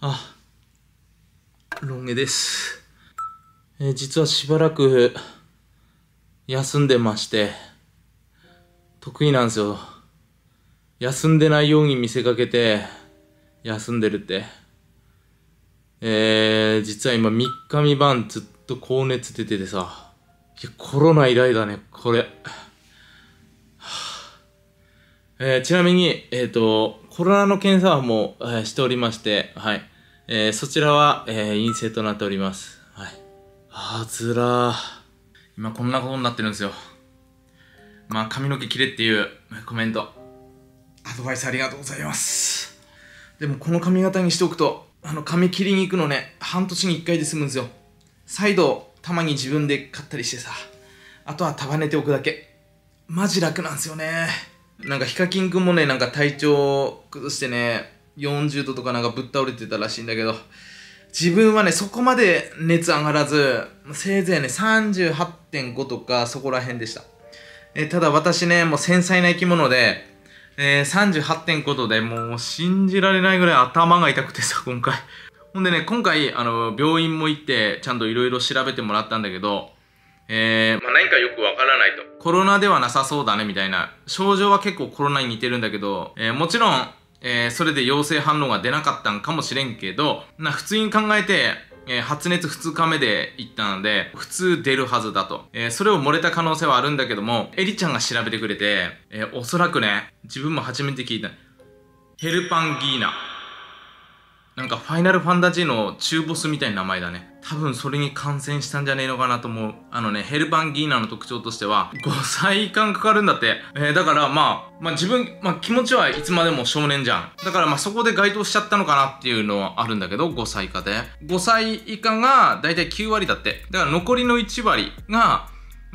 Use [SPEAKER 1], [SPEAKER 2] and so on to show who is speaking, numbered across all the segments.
[SPEAKER 1] あ、ロン毛です。実はしばらく休んでまして、得意なんですよ。休んでないように見せかけて、休んでるって。実は今3日3晩ずっと高熱出ててさ、いや、コロナ以来だね、これ。ちなみに、コロナの検査はもう、しておりまして、はい。そちらは、陰性となっております。はい。ずらー。今こんなことになってるんですよ。まあ、髪の毛切れっていうコメント。アドバイスありがとうございます。でもこの髪型にしておくと、髪切りに行くのね、半年に1回で済むんですよ。再度、たまに自分で買ったりしてさ。あとは束ねておくだけ。マジ楽なんですよね。なんかヒカキンくんもね、なんか体調崩してね、40度とかなんかぶっ倒れてたらしいんだけど、自分はね、そこまで熱上がらず、せいぜいね、38.5 とかそこら辺でした。ただ私ね、もう繊細な生き物で、38.5 度でもう信じられないぐらい頭が痛くてさ、今回。ほんでね、今回、病院も行って、ちゃんといろいろ調べてもらったんだけど、何かよくわからないと。コロナではなさそうだね、みたいな。症状は結構コロナに似てるんだけど、もちろん、それで陽性反応が出なかったんかもしれんけど、普通に考えて、発熱2日目で行ったので、普通出るはずだと。それを漏れた可能性はあるんだけども、エリちゃんが調べてくれて、おそらくね、自分も初めて聞いた。ヘルパンギーナ。なんかファイナルファンタジーの中ボスみたいな名前だね。多分それに感染したんじゃねえのかなと思う。ヘルパンギーナの特徴としては、5歳間かかるんだって。だから自分、気持ちはいつまでも少年じゃん。だからそこで該当しちゃったのかなっていうのはあるんだけど、5歳以下で。5歳以下がだいたい9割だって。だから残りの1割が、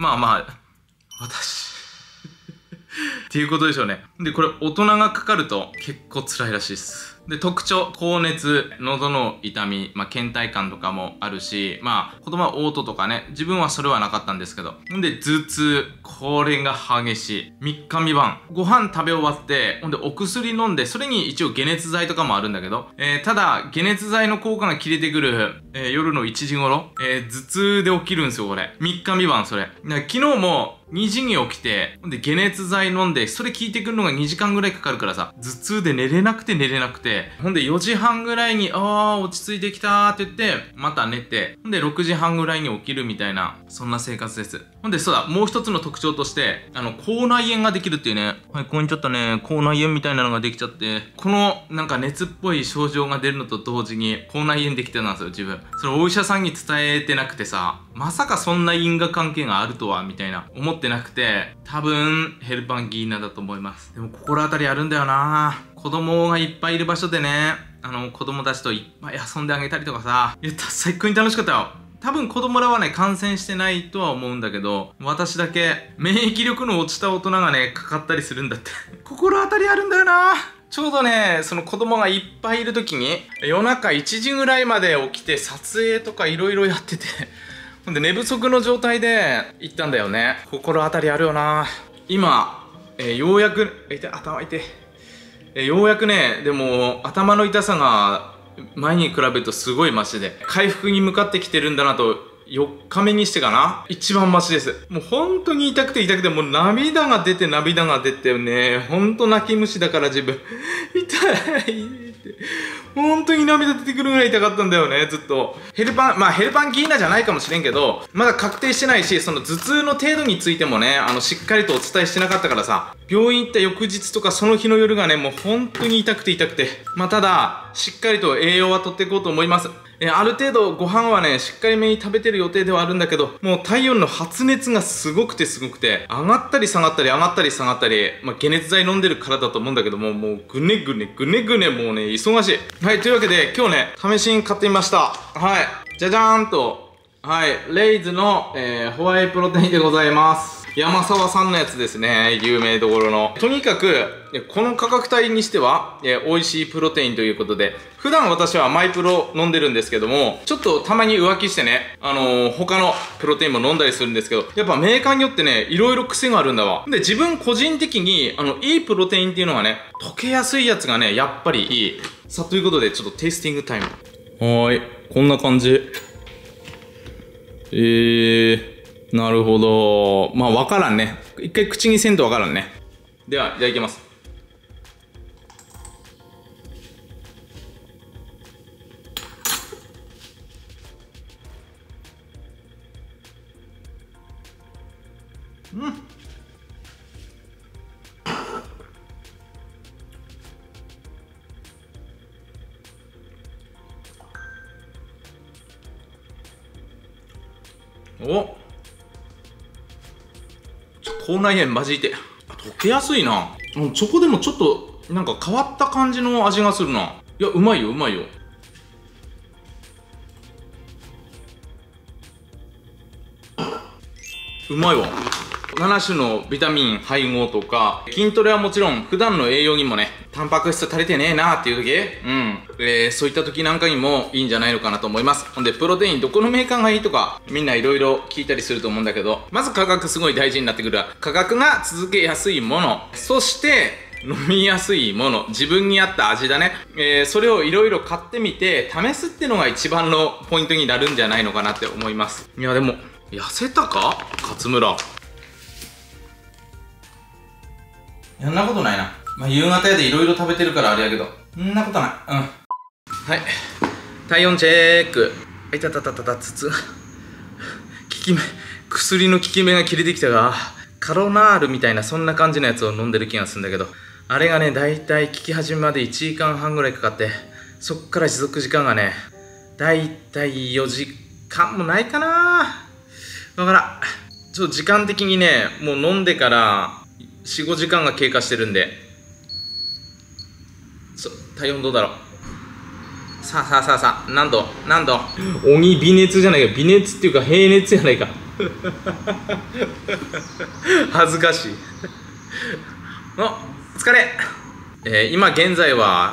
[SPEAKER 1] 私。っていうことでしょうね。で、これ大人がかかると結構辛いらしいです。で、特徴、高熱、喉の痛み、倦怠感とかもあるし、子供は嘔吐とかね、自分はそれはなかったんですけど。ほんで、頭痛、これが激しい。3日3晩。ご飯食べ終わって、ほんで、お薬飲んで、それに一応解熱剤とかもあるんだけど、ただ、解熱剤の効果が切れてくる、夜の1時頃、頭痛で起きるんですよ、これ。3日3晩、それ。昨日も、2時に起きて、ほんで解熱剤飲んで、それ効いてくるのが2時間ぐらいかかるからさ、頭痛で寝れなくて、ほんで4時半ぐらいに、落ち着いてきたーって言って、また寝て、ほんで6時半ぐらいに起きるみたいな、そんな生活です。ほんでそうだ、もう一つの特徴として、口内炎ができるっていうね、はい、ここにちょっとね、口内炎みたいなのができちゃって、このなんか熱っぽい症状が出るのと同時に、口内炎できてたんですよ、自分。それお医者さんに伝えてなくてさ、まさかそんな因果関係があるとは、みたいな、思ってなくて、多分、ヘルパンギーナだと思います。でも、心当たりあるんだよな。子供がいっぱいいる場所でね、子供たちといっぱい遊んであげたりとかさ、最高に楽しかったよ。多分子供らはね、感染してないとは思うんだけど、私だけ、免疫力の落ちた大人がね、かかったりするんだって。心当たりあるんだよな。ちょうどね、その子供がいっぱいいる時に、夜中1時ぐらいまで起きて撮影とかいろいろやってて、ほんで寝不足の状態で行ったんだよね。心当たりあるよな。今、ようやく、頭痛い。ようやくね、でも頭の痛さが前に比べるとすごいマシで、回復に向かってきてるんだなと、4日目にしてかな、一番マシです。もう本当に痛くて、もう涙が出てね、本当泣き虫だから自分。痛いって。本当に涙出てくるぐらい痛かったんだよね、ずっと。ヘルパンギーナじゃないかもしれんけど、まだ確定してないし、その頭痛の程度についてもね、しっかりとお伝えしてなかったからさ、病院行った翌日とかその日の夜がね、もう本当に痛くて。ただ、しっかりと栄養はとっていこうと思います。ある程度ご飯はね、しっかりめに食べてる予定ではあるんだけど、もう体温の発熱がすごくて、上がったり下がったり、解熱剤飲んでるからだと思うんだけども、もうぐねぐね、もうね、忙しい。はい、というわけで今日ね、試しに買ってみました。はい、じゃじゃーんと、はい、レイズの、ホワイトプロテインでございます。 山沢さんのやつですね。有名どころの。とにかく、この価格帯にしては、美味しいプロテインということで、普段私はマイプロ飲んでるんですけども、ちょっとたまに浮気してね、他のプロテインも飲んだりするんですけど、やっぱメーカーによってね、いろいろ癖があるんだわ。で、自分個人的に、いいプロテインっていうのはね、溶けやすいやつがね、やっぱりいい。さあ、ということで、ちょっとテイスティングタイム。はーい。こんな感じ。なるほど。まあ、わからんね。一回口にせんとわからんね。では、いただきます。お、口内炎マジで溶けやすいな。チョコでもちょっとなんか変わった感じの味がするな。いや、うまいようまいよ。うまいわ。7種のビタミン配合とか、筋トレはもちろん普段の栄養にもね、タンパク質足りてねえなーっていう時、そういった時なんかにもいいんじゃないのかなと思います。ほんで、プロテインどこのメーカーがいいとか、みんないろいろ聞いたりすると思うんだけど、まず価格すごい大事になってくる。価格が続けやすいもの、そして飲みやすいもの、自分に合った味だね。それをいろいろ買ってみて、試すってのが一番のポイントになるんじゃないのかなって思います。いや、でも、痩せたか勝村。そんなことないな。まあ、夕方やでいろいろ食べてるからあれやけど。そんなことない。はい。体温チェック。いたたたたたつつ。効き目、薬の効き目が切れてきたが、カロナールみたいなそんな感じのやつを飲んでる気がするんだけど、あれがね、だいたい効き始めまで1時間半ぐらいかかって、そっから持続時間がね、だいたい4時間もないかな。だからん。ちょっと時間的にね、もう飲んでから、4、5時間が経過してるんで、体温どうだろう。さあ、何度鬼微熱じゃないか。微熱っていうか平熱じゃないか。恥ずかしい。お疲れ。今現在は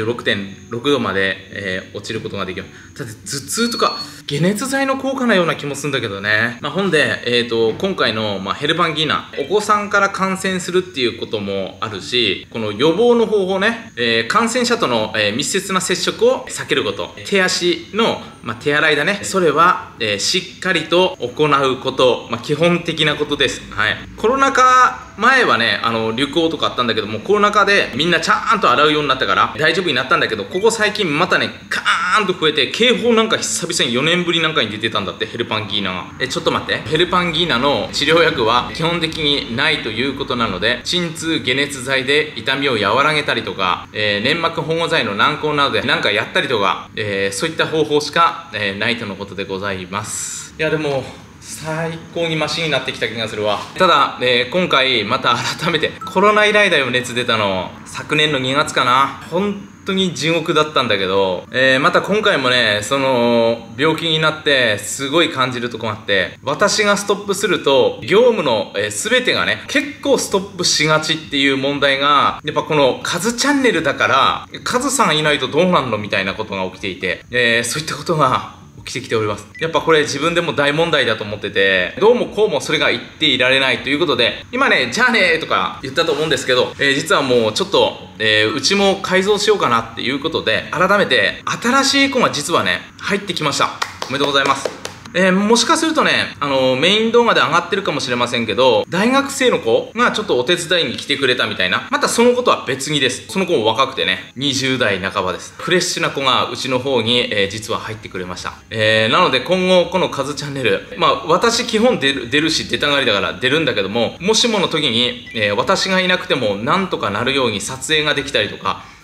[SPEAKER 1] 36.6 度まで、落ちることができる。だって頭痛とか解熱剤の効果なような気もするんだけどね。ほんで、今回の、ヘルパンギーナ、お子さんから感染するっていうこともあるし、この予防の方法ね、感染者との、密接な接触を避けること、手足の、手洗いだね、それは、しっかりと行うこと、基本的なことです。はい。コロナ禍前はね、流行とかあったんだけども、コロナ禍でみんなちゃんと洗うようになったから大丈夫になったんだけど、ここ最近またね、カーンと増えて、警報なんか久々に4年ぶりなんかに出てたんだって、ヘルパンギーナが。ちょっと待って、ヘルパンギーナの治療薬は基本的にないということなので、鎮痛解熱剤で痛みを和らげたりとか、粘膜保護剤の軟膏などでなんかやったりとか、そういった方法しか、ないとのことでございます。いやでも最高にマシになってきた気がするわ。ただ、今回また改めてコロナ以来だよ、熱出たの。昨年の2月かな。本当に地獄だったんだけど、また今回もね、その病気になってすごい感じるとこがあって、私がストップすると業務の、全てがね結構ストップしがちっていう問題が、やっぱこのカズチャンネルだからカズさんいないとどうなんのみたいなことが起きていて、そういったことが起きてきております。やっぱこれ自分でも大問題だと思ってて、どうもこうもそれが言っていられないということで、今ね、じゃあねーとか言ったと思うんですけど、実はもうちょっと、うちも改造しようかなっていうことで、改めて新しい子が実はね、入ってきました。おめでとうございます。もしかするとね、メイン動画で上がってるかもしれませんけど、大学生の子がちょっとお手伝いに来てくれたみたいな。またそのことは別にです。その子も若くてね、20代半ばです。フレッシュな子がうちの方に、実は入ってくれました。なので今後このカズチャンネル、私基本出るし出たがりだから出るんだけども、もしもの時に、私がいなくてもなんとかなるように撮影ができたりとか、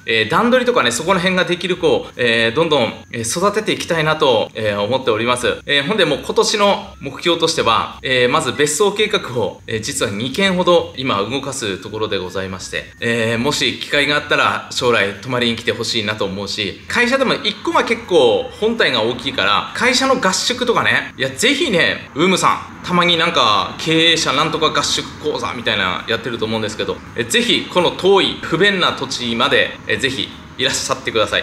[SPEAKER 1] 段取りとかね、そこら辺ができる子を、どんどん育てていきたいなと、思っております。ほんでもう今年の目標としては、まず別荘計画を、実は2件ほど今動かすところでございまして、もし機会があったら将来泊まりに来てほしいなと思うし、会社でも1個は結構本体が大きいから、会社の合宿とかね、いやぜひね、ウームさんたまになんか経営者なんとか合宿講座みたいなやってると思うんですけど、ぜひこの遠い不便な土地まで、ぜひいらっしゃってください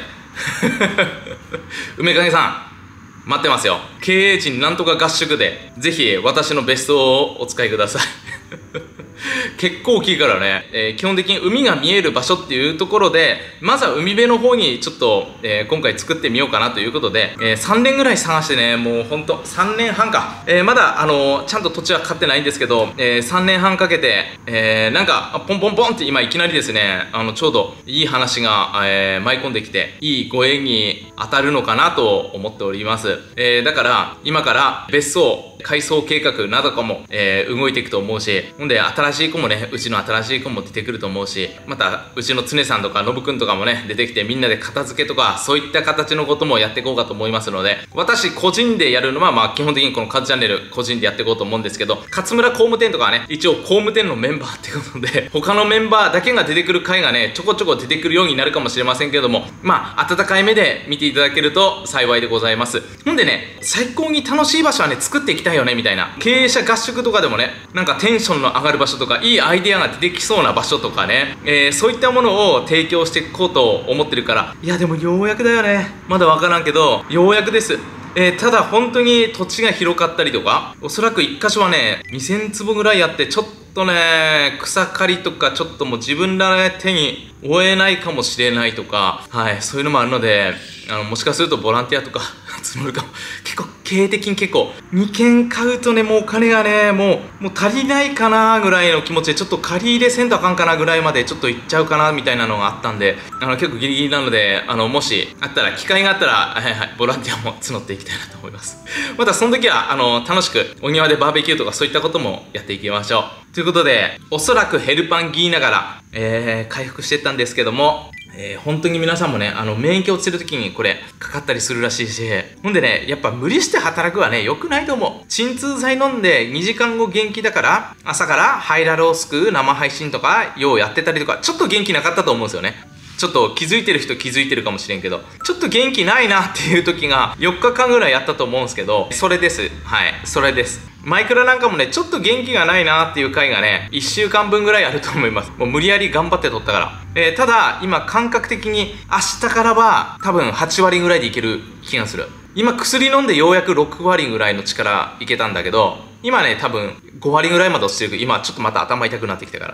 [SPEAKER 1] 梅影さん待ってますよ。経営陣なんとか合宿でぜひ私の別荘をお使いください結構大きいからね、基本的に海が見える場所っていうところで、まずは海辺の方にちょっと、今回作ってみようかなということで、3年ぐらい探してね、もうほんと3年半か、まだちゃんと土地は買ってないんですけど、3年半かけて、なんかポンポンポンって今いきなりですね、ちょうどいい話が、舞い込んできて、いいご縁に当たるのかなと思っております。だから今から別荘改装計画などかも、動いていくと思うし、ほんで新しい子もね、うちの新しい子も出てくると思うし、またうちの常さんとかノブくんとかもね出てきて、みんなで片付けとかそういった形のこともやっていこうかと思いますので、私個人でやるのはまあ基本的にこのカズチャンネル個人でやっていこうと思うんですけど、勝村工務店とかはね一応工務店のメンバーってことで、他のメンバーだけが出てくる回がねちょこちょこ出てくるようになるかもしれませんけども、まあ温かい目で見ていただけると幸いでございます。ほんでね、最高に楽しい場所はね作っていきたいよねみたいな、経営者合宿とかでもね、なんかテンションの上がる場所とか、いいアイデアが出てきそうな場所とかね、そういったものを提供していこうと思ってるから、いやでもようやくだよね、まだ分からんけどようやくです。ただ本当に土地が広かったりとか、おそらく1箇所はね2000坪ぐらいあって、ちょっとね草刈りとかちょっともう自分らの手に負えないかもしれないとか、はい、そういうのもあるので、もしかするとボランティアとか募るかも。結構経営的に結構2軒買うとね、もうお金がねもう足りないかなぐらいの気持ちで、ちょっと借り入れせんとあかんかなぐらいまでちょっといっちゃうかなみたいなのがあったんで、結構ギリギリなので、もしあったら機会があったら、はいはい、ボランティアも募っていきたいなと思いますまたその時は楽しくお庭でバーベキューとかそういったこともやっていきましょうということで、おそらくヘルパンギーながら、回復してったんですけども、本当に皆さんもね、免疫落ちる時にこれかかったりするらしいし、ほんでね、やっぱ無理して働くはね良くないと思う。鎮痛剤飲んで2時間後元気だから、朝からハイラルをすくう生配信とかようやってたりとか、ちょっと元気なかったと思うんですよね。ちょっと気づいてる人気づいてるかもしれんけど、ちょっと元気ないなっていう時が4日間ぐらいやったと思うんですけど、それです。はい、それです。マイクラなんかもね、ちょっと元気がないなっていう回がね1週間分ぐらいあると思います。もう無理やり頑張って撮ったから、ただ今感覚的に明日からは多分8割ぐらいでいける気がする。今薬飲んでようやく6割ぐらいの力いけたんだけど、今ね多分5割ぐらいまで落ちてる。今ちょっとまた頭痛くなってきたから、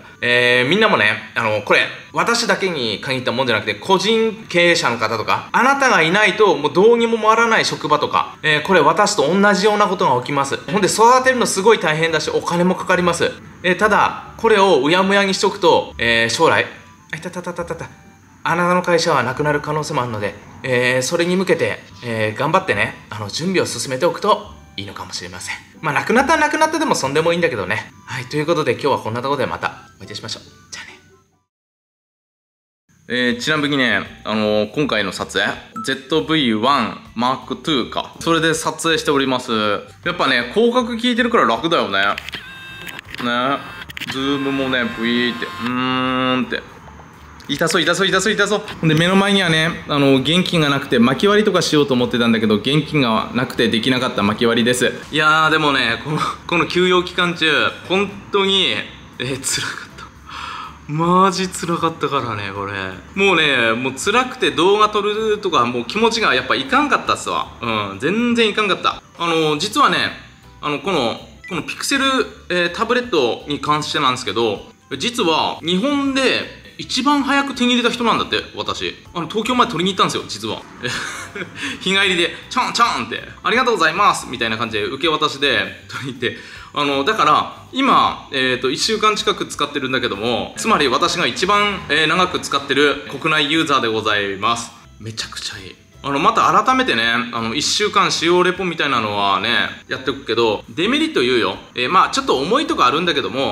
[SPEAKER 1] みんなもねこれ私だけに限ったもんじゃなくて、個人経営者の方とか、あなたがいないともうどうにも回らない職場とか、これ私と同じようなことが起きます。ほんで育てるのすごい大変だしお金もかかります。ただこれをうやむやにしとくと、将来あなたの会社はなくなる可能性もあるので、それに向けて、頑張ってね準備を進めておくといいのかもしれません。まあなくなったらなくなったでもそんでもいいんだけどね。はい、ということで今日はこんなところでまたお会いいたしましょう。じゃあね。ちなみにね、今回の撮影 ZV-1M2 か、それで撮影しております。やっぱね広角効いてるから楽だよね。ズームもね V ってって痛そう。で目の前にはね元気がなくて巻き割りとかしようと思ってたんだけど、元気がなくてできなかった巻き割りです。いやーでもねこの休養期間中本当に辛かった。マジ辛かったからねこれ。もう辛くて動画撮るとかもう気持ちがやっぱいかんかったっすわ。全然いかんかった。実はねこのピクセル、タブレットに関してなんですけど、実は日本で一番早く手に入れた人なんだって。私東京まで取りに行ったんですよ実は日帰りでチャンってありがとうございますみたいな感じで受け渡しで取りに行って、だから今、1週間近く使ってるんだけども、つまり私が一番、長く使ってる国内ユーザーでございます。めちゃくちゃいい。また改めてね1週間使用レポみたいなのはねやっておくけど、デメリット言うよ。まあちょっと重いとかあるんだけども、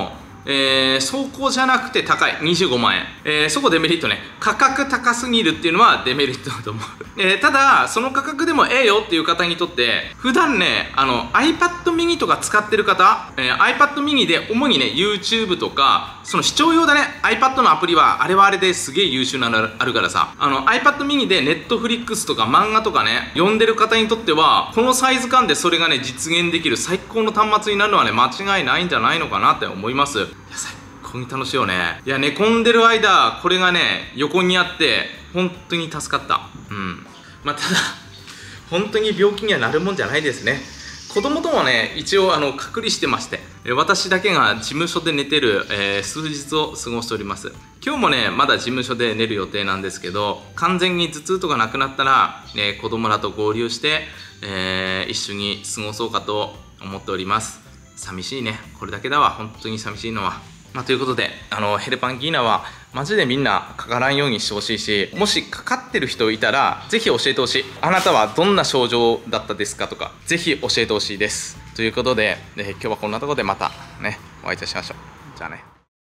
[SPEAKER 1] 走行じゃなくて高い25万円、そこデメリットね。価格高すぎるっていうのはデメリットだと思う。ただその価格でもええよっていう方にとって、普段ねiPad mini とか使ってる方、iPad mini で主にね YouTube とかその視聴用だね。 iPad のアプリはあれはあれですげえ優秀なのあるからさ、iPad mini で Netflix とか漫画とかね読んでる方にとっては、このサイズ感でそれがね実現できる最高の端末になるのはね間違いないんじゃないのかなって思います。いや最高に楽しいよね。いや寝込んでる間これがね横にあって本当に助かった。まあただ本当に病気にはなるもんじゃないですね。子供ともね一応隔離してまして、私だけが事務所で寝てる、数日を過ごしております。今日もねまだ事務所で寝る予定なんですけど、完全に頭痛とかなくなったら、子供らと合流して、一緒に過ごそうかと思っております。寂しいね、これだけだわ、本当に寂しいのは。ということでヘルパンギーナはマジでみんなかからんようにしてほしいし、もしかかってる人いたらぜひ教えてほしい。あなたはどんな症状だったですかとかぜひ教えてほしいです。ということで、今日はこんなところでまたねお会いいたしましょう。じゃあね。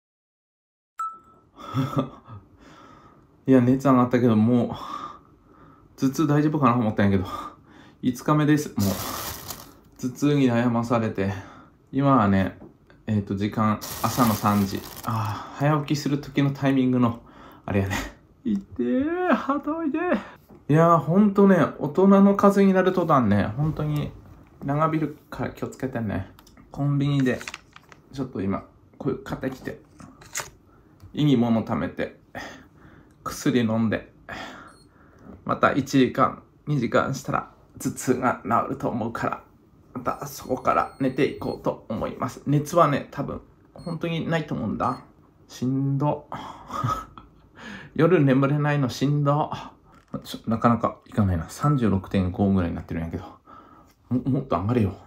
[SPEAKER 2] いや熱上がったけど、もう頭痛大丈夫かなと思ったんやけど、5日目です。もう頭痛に悩まされて、今はね時間朝の3時、早起きする時のタイミングのあれやね。痛え、肌いで。いやーほんとね、大人の風邪になるとだんね、本当に長引るから気をつけてね。コンビニでちょっと今こういう買ってきて、いいもの貯めて薬飲んで、また1時間2時間したら頭痛が治ると思うから、またそこから寝ていこうと思います。熱はね多分本当にないと思うんだ。しんど夜眠れないのしんど。なかなかいかないな。36.5 ぐらいになってるんやけど、もっと上がれよ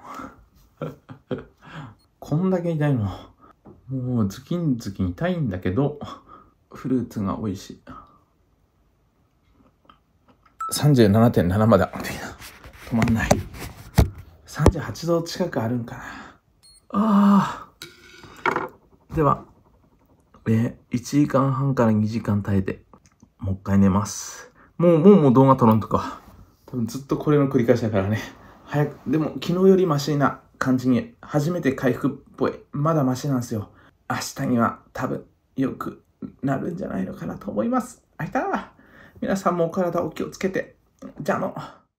[SPEAKER 2] こんだけ痛いの。もうズキンズキン痛いんだけど、フルーツが美味しい。37.7 まで上がってきた。止まんない。38度近くあるんかな。では、1時間半から2時間耐えてもう一回寝ます。もう動画撮らんとか、多分ずっとこれの繰り返しだからね。早く、でも昨日よりマシな感じに、初めて回復っぽい。まだマシなんですよ。明日には多分良くなるんじゃないのかなと思います。皆さんもお体お気をつけて。じゃあの。